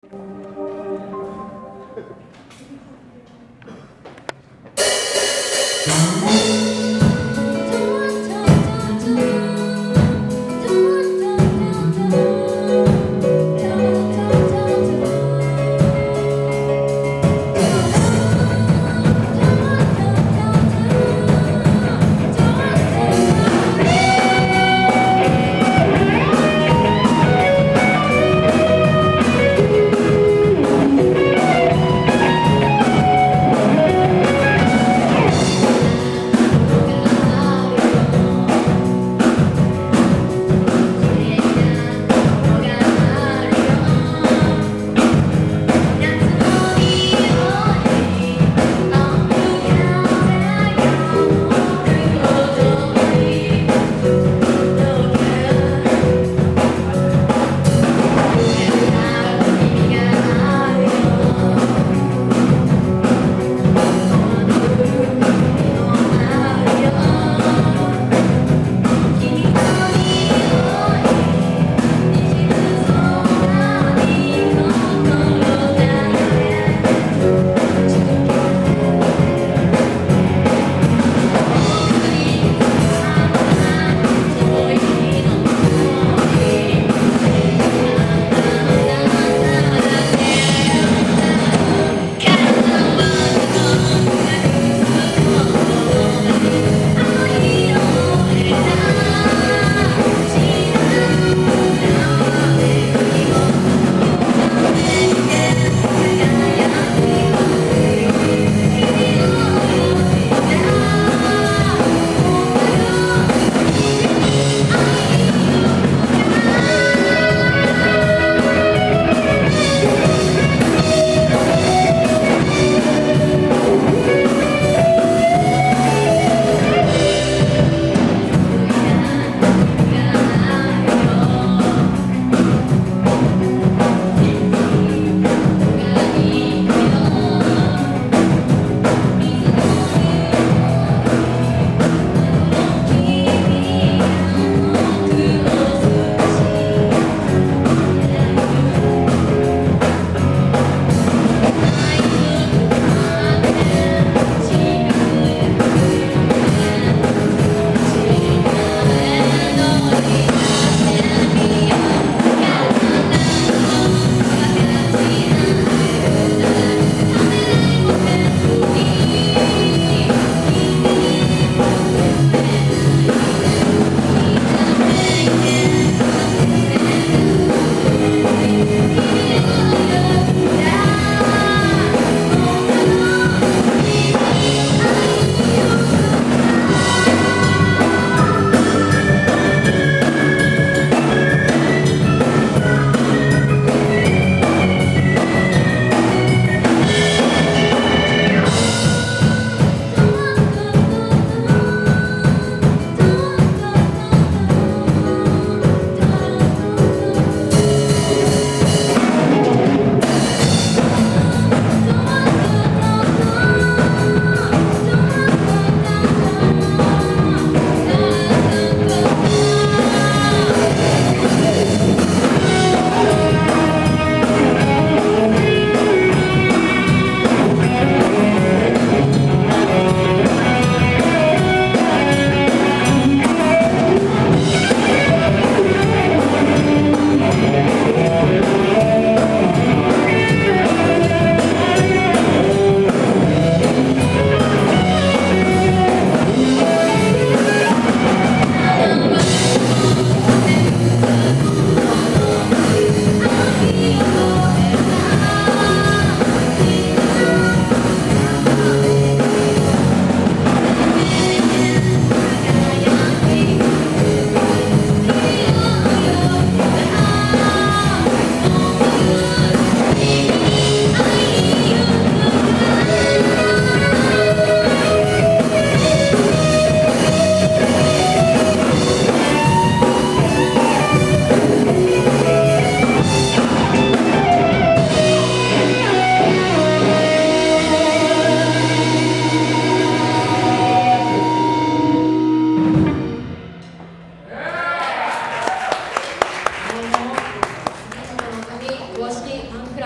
「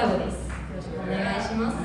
部です。よろしくお願いします。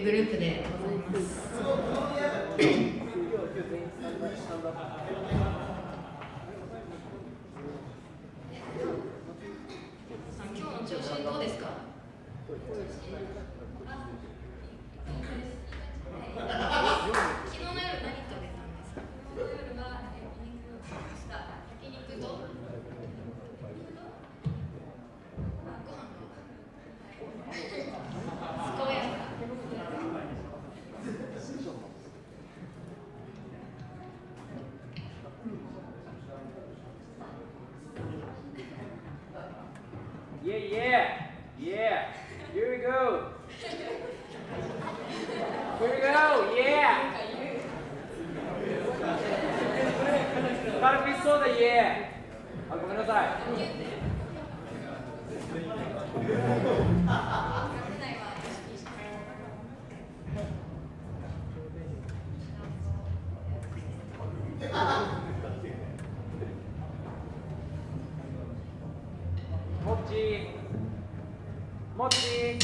グループでございます。今日の調子どうですか？昨日の夜何食べたんですか？昨日の夜は焼肉とご飯健やか。 Yeah, yeah, yeah. Here we go. Here we go. Yeah. カルピスソーダ、yeah. あ、ごめんなさい。もっちもっち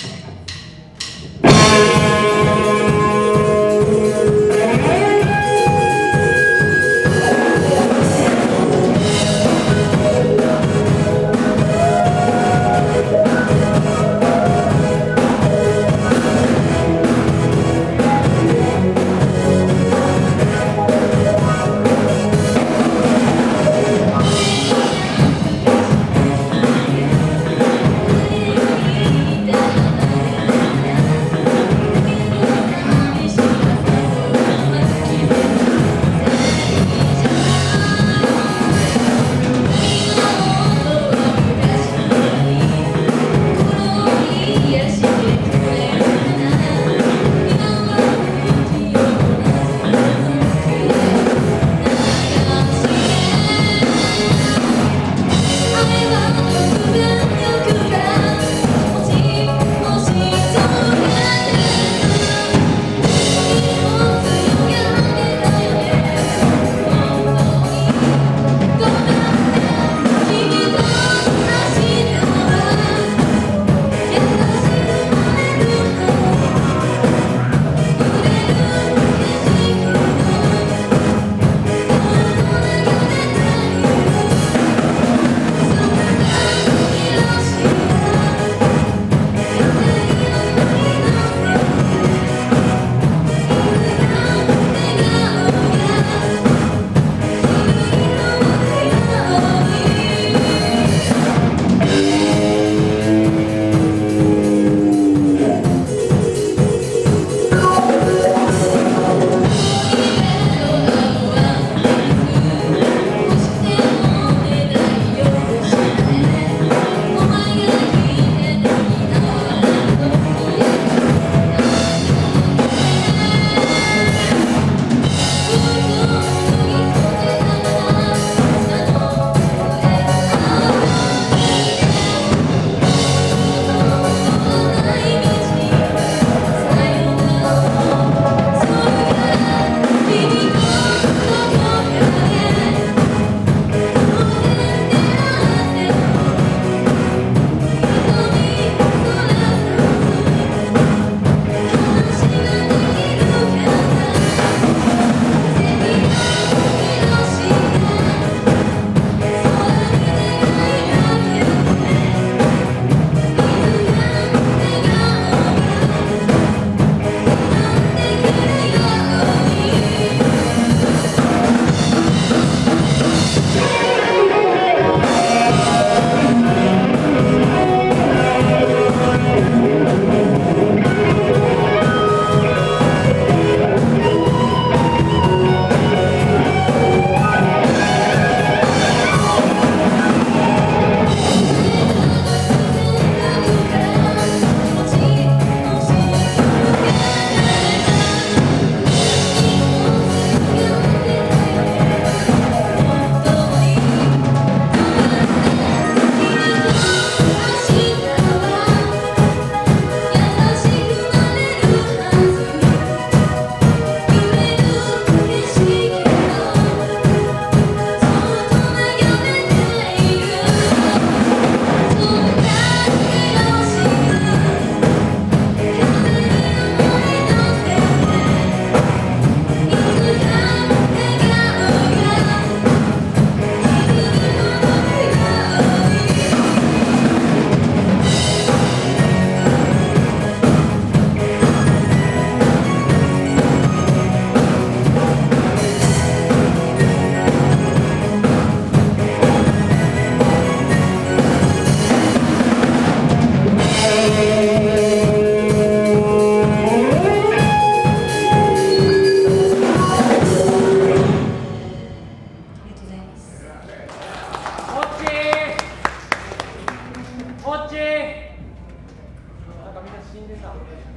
なんかみんな死んでた。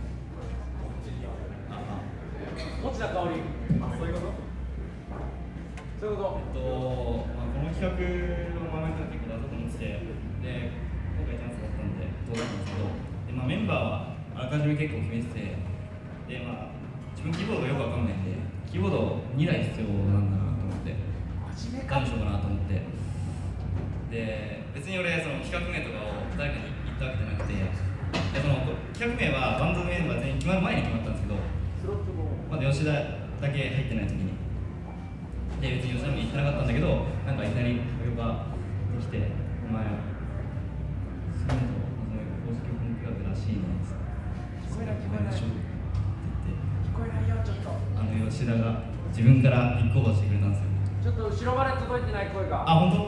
落ちた香り。あ、そういうこと。そういうこと。 まあ、この企画のまま結構だと思ってて、で、今回チャンスだったんで、どうだったんですけど、でまあ、メンバーはあらかじめ結構決めてて、で、まあ、自分キーボードがよくわかんないんで、キーボード2台必要なんだなと思って、何しようかなと思って、で、別に俺、その企画名とかを誰かに言ったわけじゃなくて、でその企画名はバンドのメンバー全員決まる前に決まったんですけど、まだ吉田だけ入ってない時に。で、別に吉田も言ってなかったんだけど、なんかいきなり俺ができて、お前、杉本公式ホームクラブらしいねって。聞こえない聞こえない。聞こえないよ、ちょっと。吉田が自分から立候補してくれたんですよ。 ちょっと後ろまで届いてない声が。 あ、本当？ うん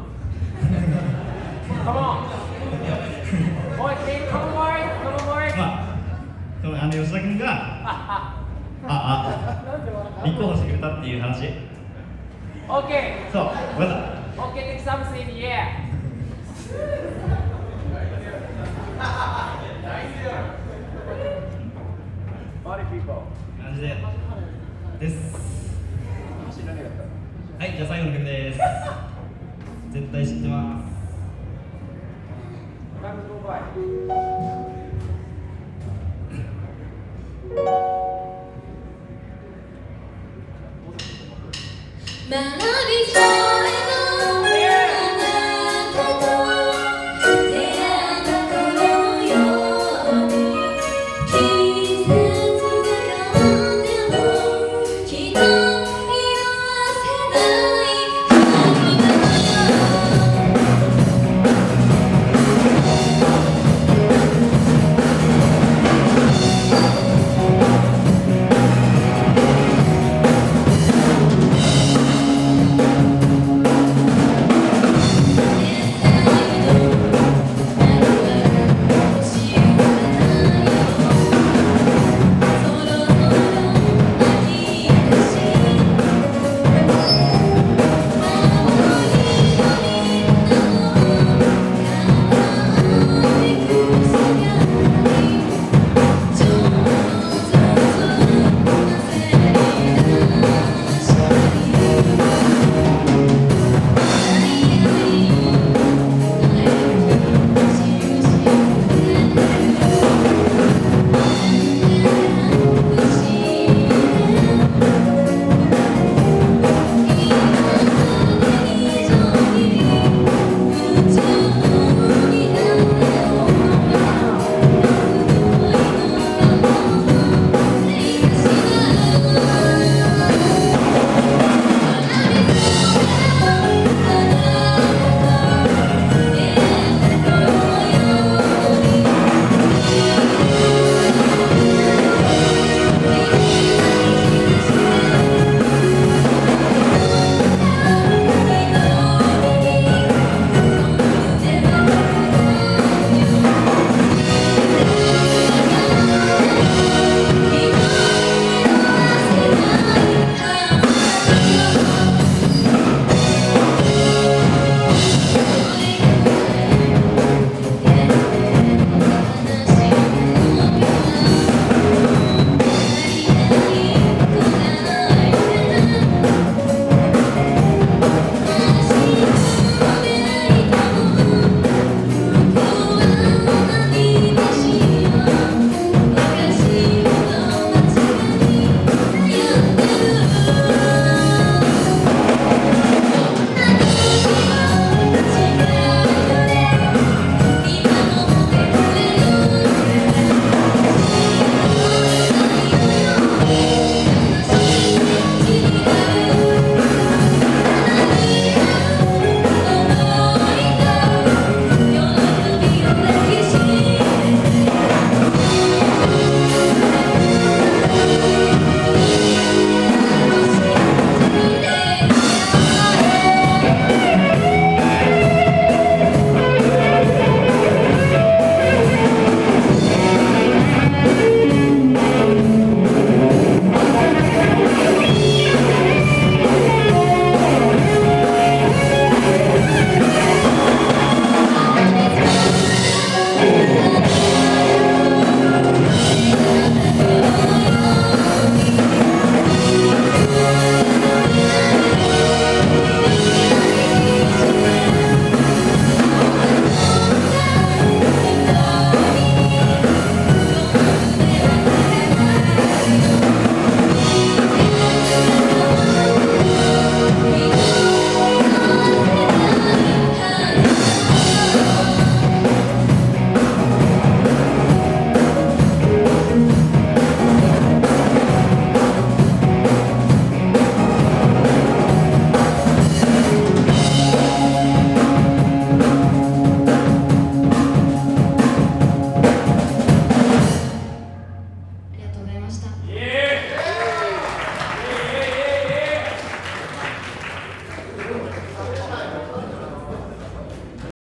。Come on! Boy, come on, boy! Come on, boy! まあ、吉田君が、立候補してくれたっていう話。 Okay. そう、ごめんなさい。 Okay, take something in the air. Party people. 感じで。です。はい、じゃあ最後の曲です。絶対知ってます。 Time to go by. 学びそう